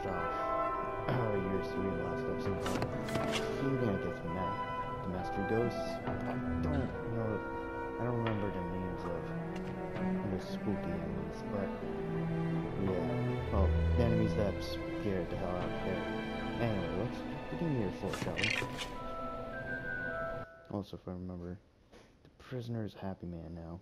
off your Syrian last episode. You're gonna get some the Master Ghosts. I don't remember the names of the spooky enemies, but yeah. Well, the enemies that scared the hell out of there. Anyway, let's begin year 4, shall we? Also, if I remember, the prisoner is Happy Man now.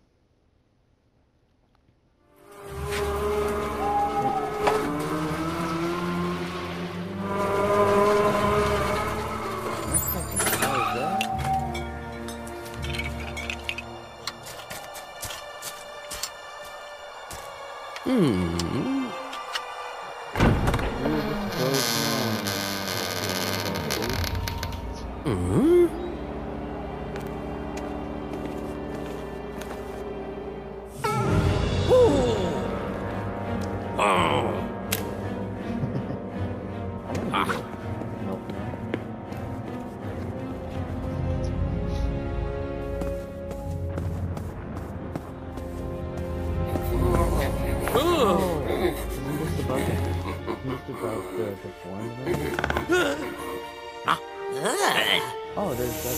Oh, there's that.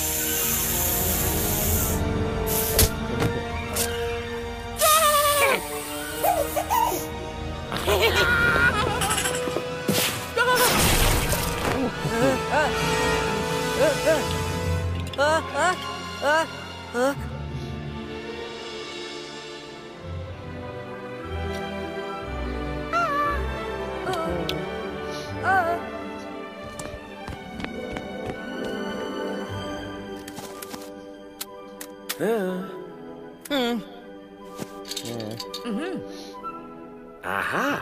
Aha!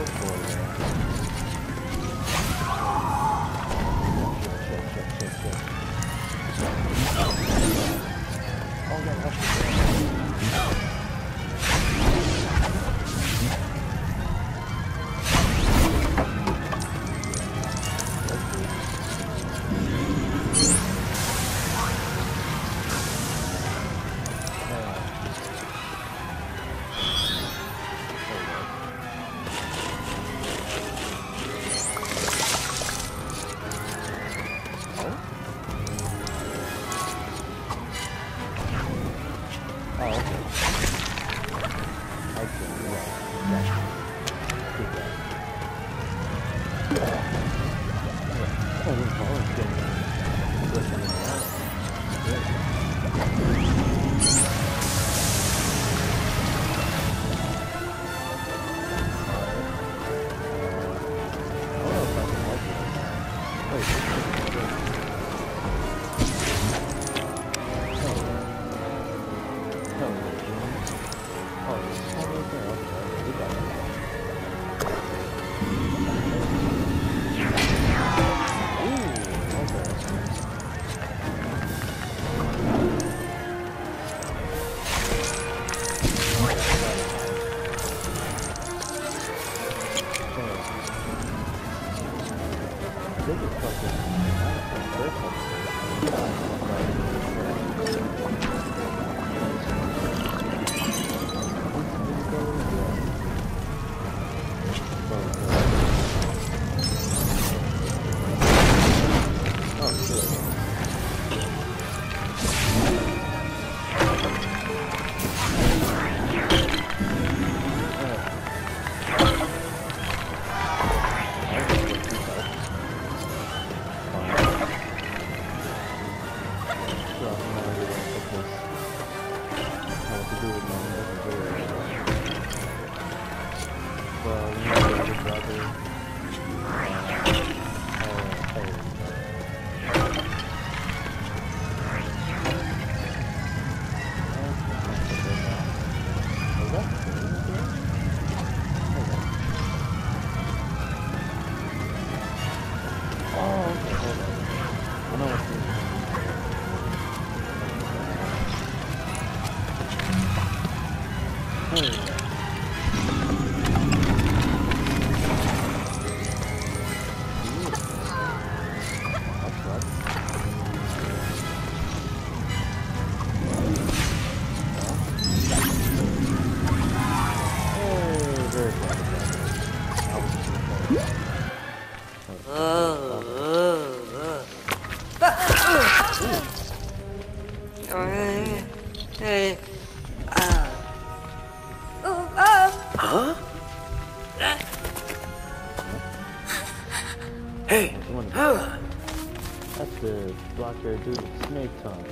Huh? Hey! That's the black-haired dude with snake tongue.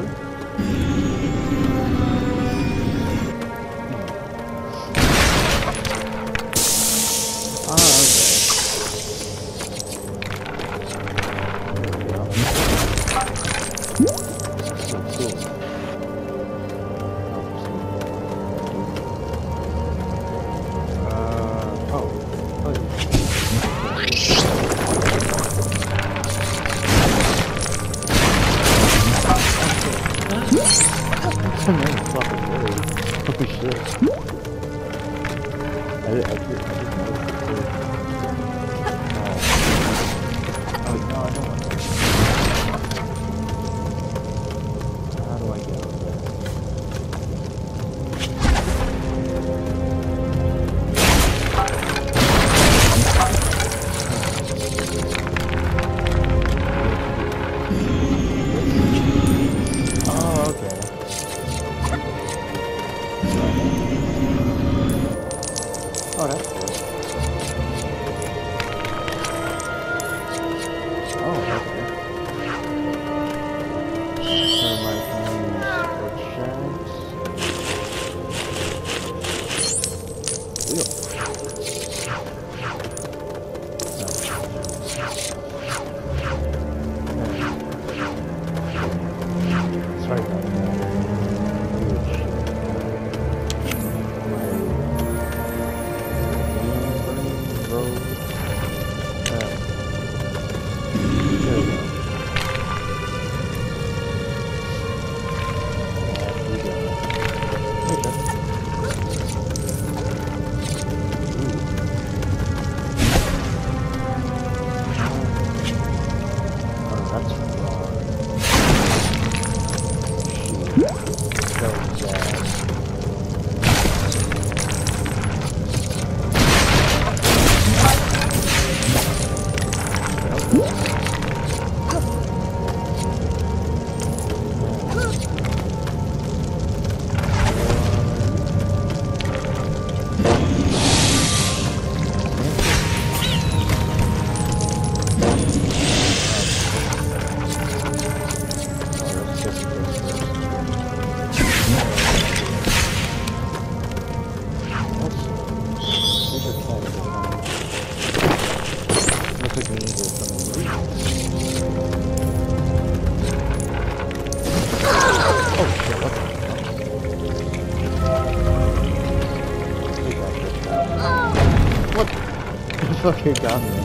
Fucking got me.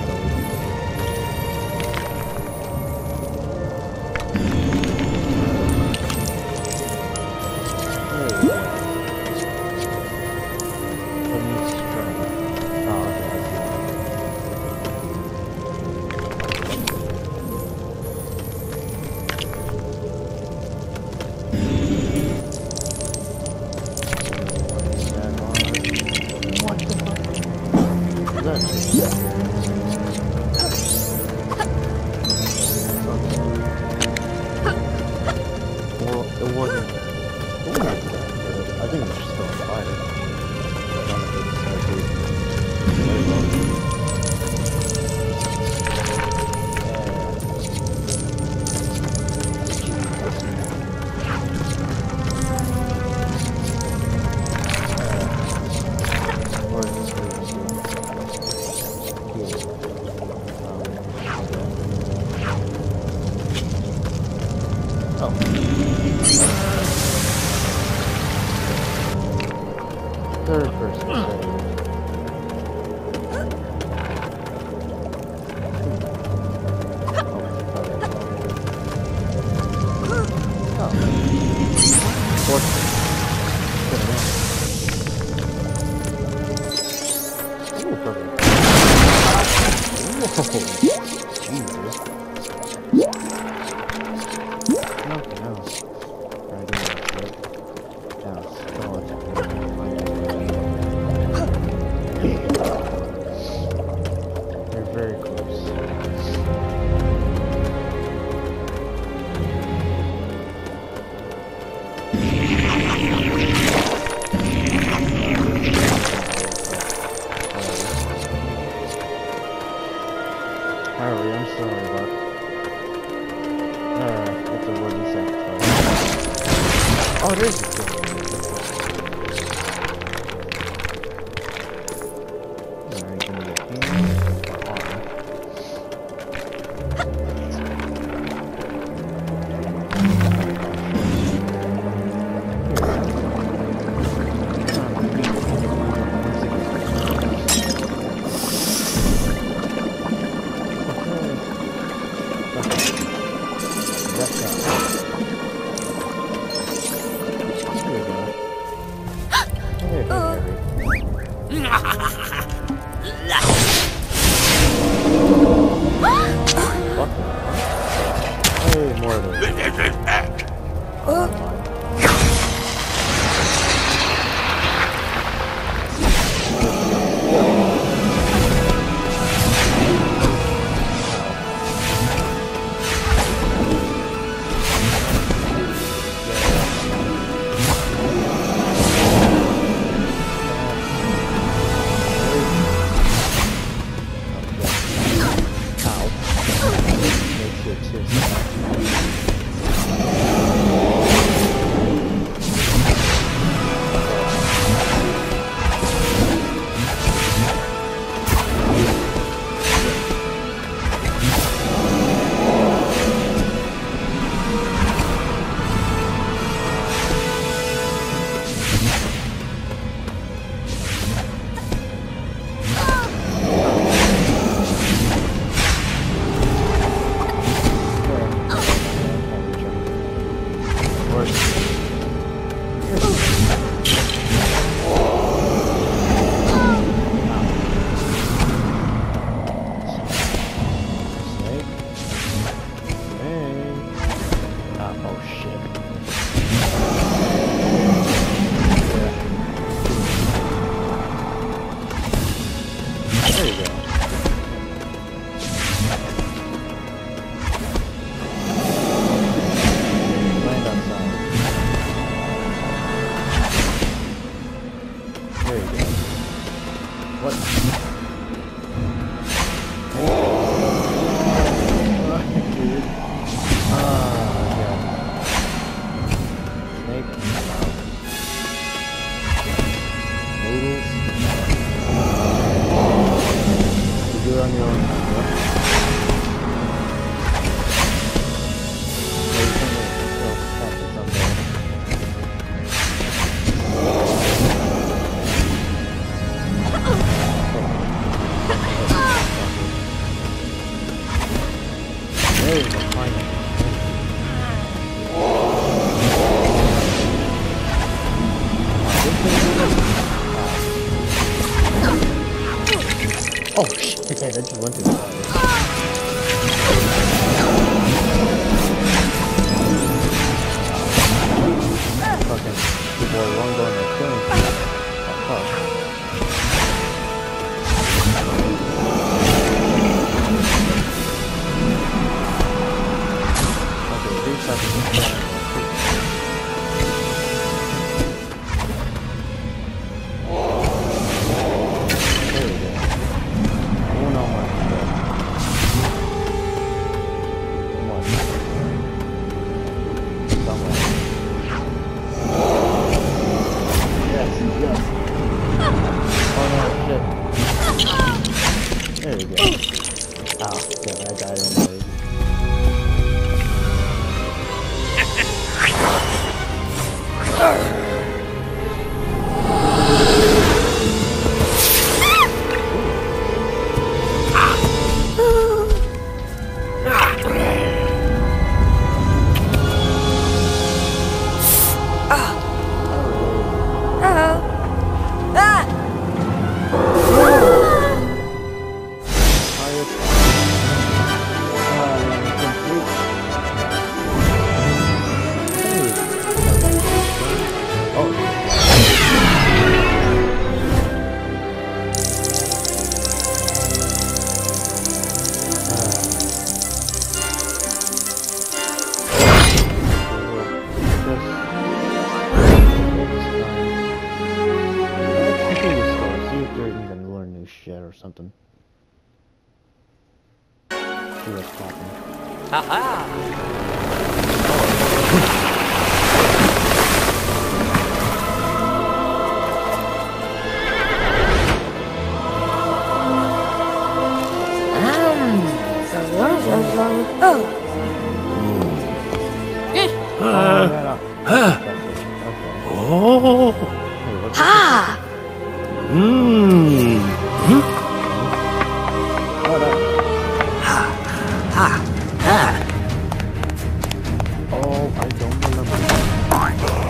Third person save. Oh, it is. Alright, gonna get hands or arm. More of those. Oh shit, I just went to the side. Fucking people are wrong going to kill me. Oh fuck. Okay, 3 seconds. There we go. Oh, damn, I died anyway. Or something. See what's happening. Oh. Ha! Mmm. Oh, no. Oh, I don't remember.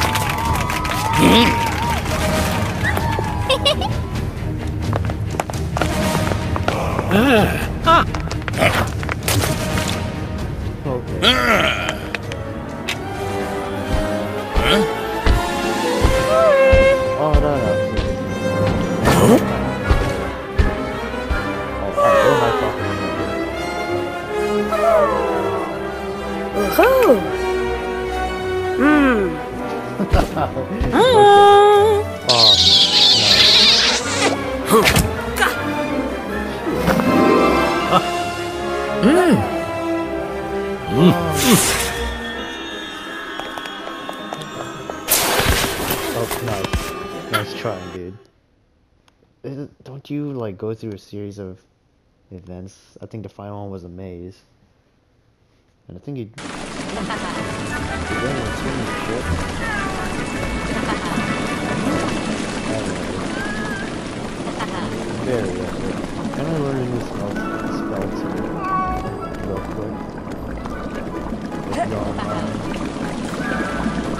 Okay. Oh, no, no. Oh, what am I talking Woohoo! Hmm. about? Okay. Oh, oh, nice. Nice trying, dude. Don't you, like, go through a series of events? I think the final one was a maze. And I think you... Very good. Can I learn a new spell too? Real quick. If you don't mind.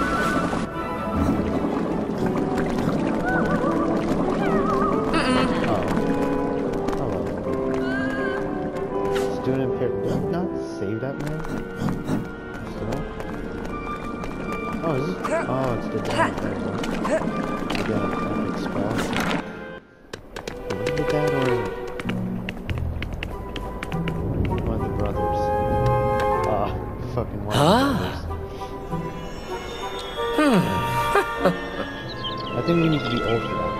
Student impaired. Did I not save that man? Oh, is this? Oh, it's the dad. The dad epic spell. Was it the dad or one of the brothers? Ah, fucking one of the brothers. I think we need to be old for that.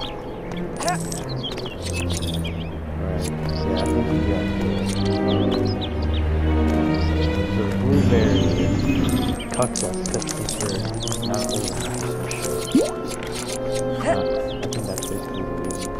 Right. Yeah, I think we got. So blueberry cuts us because we're not old enough. I think that's basically the reason.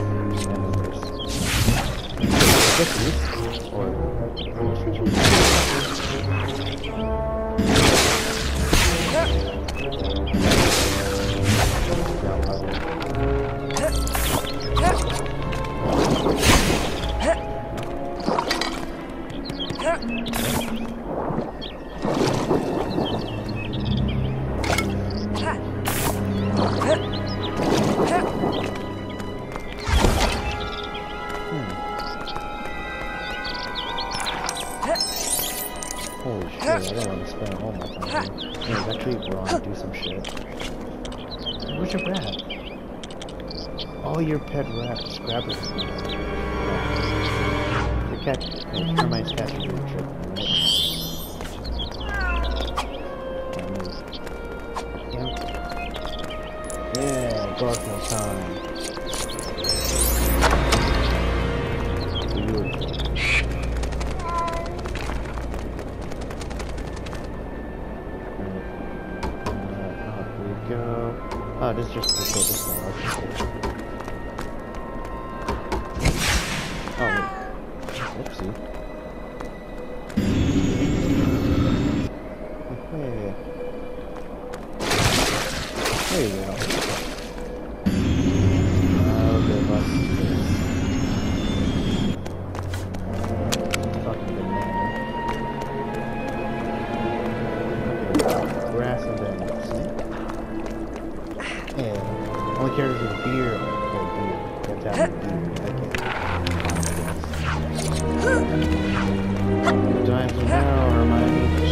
Holy shit, I don't want to spend all my time. Yeah, actually wrong to do some shit. Where's your rat? Oh, your pet rat, Scrabble. Your cat, Hermione's cat should do a trick, right? Yeah, Garfield time. Oh, this is just the focus now. Oh, wait. Oopsie. Okay. There you go. Okay, let's do this. Fucking banana. Okay, grass and then snake. Yeah, only characters with a beard or beard. That's how you do. Times are now, Hermione.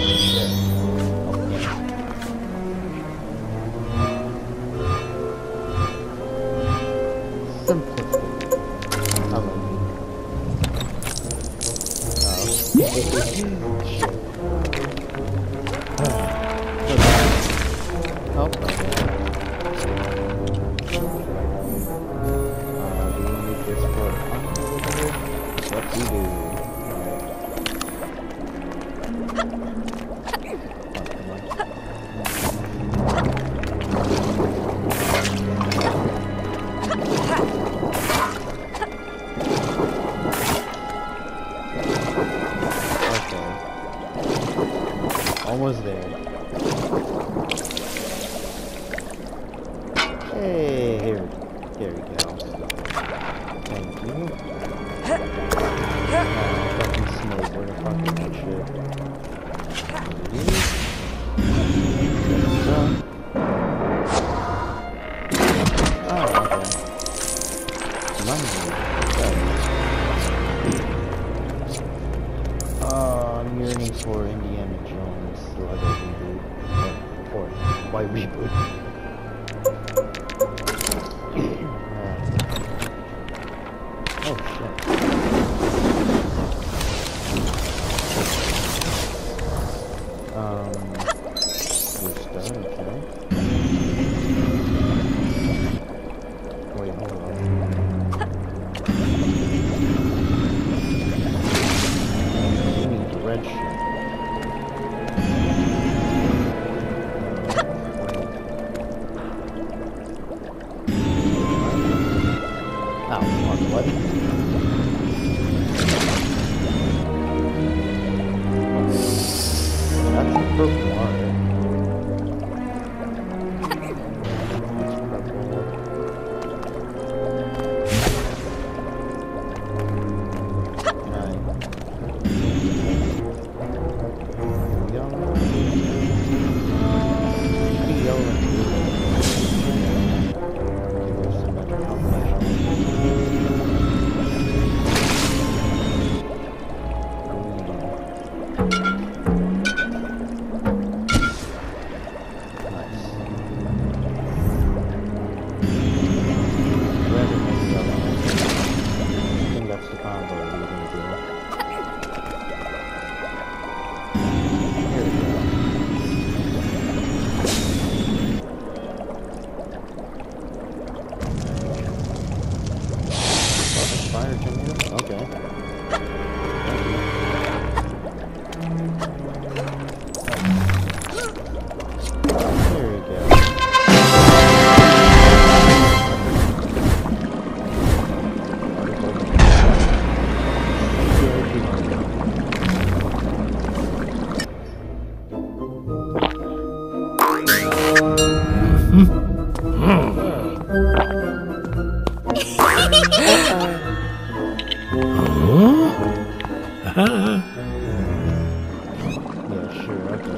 Simplistic. I love you. Oh. What do you do? Okay. Almost there. Hey, here we go. Thank you. Fucking snake, where the fuck is that shit? Oh, okay. Money. I'm yearning for Indiana Jones, the other reboot. Or why reboot? Oh shit. We're done, okay. Wait, hold on. We need the red shit. Ow, fuck, what? That's the purple water. Fire generator? Okay. There we go. Yeah, sure, okay.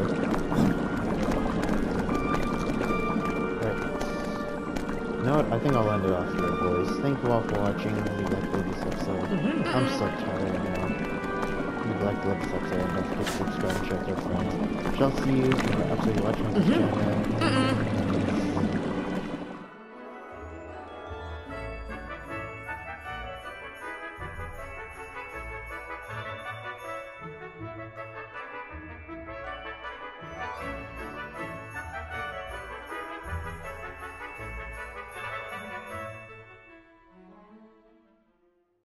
Right. You know what? I think I'll end it off here, boys. Thank you all for watching. If you liked this episode, I'm so tired now. If you liked this episode, don't forget to subscribe and share with your friends. Shall see you in the episode you're watching on this channel.